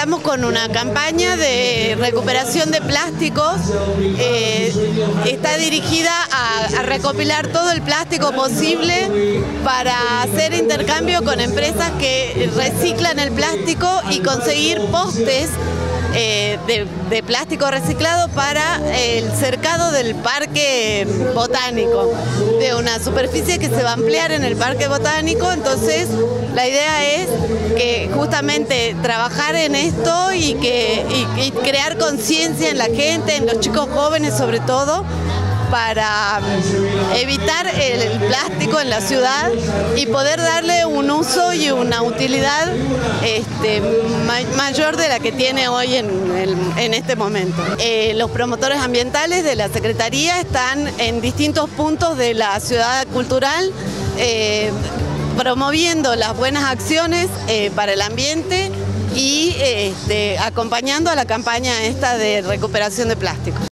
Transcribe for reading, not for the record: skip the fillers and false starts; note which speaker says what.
Speaker 1: Estamos con una campaña de recuperación de plásticos. Está dirigida a recopilar todo el plástico posible para hacer intercambio con empresas que reciclan el plástico y conseguir postes de plástico reciclado para el cercado del parque botánico, de una superficie que se va a ampliar en el parque botánico. Entonces la idea es que justamente trabajar en esto y crear conciencia en la gente, en los chicos jóvenes sobre todo, para evitar el plástico en la ciudad y poder darle un uso y una utilidad mayor de la que tiene hoy en este momento. Los promotores ambientales de la Secretaría están en distintos puntos de la ciudad cultural promoviendo las buenas acciones para el ambiente y acompañando a la campaña esta de recuperación de plástico.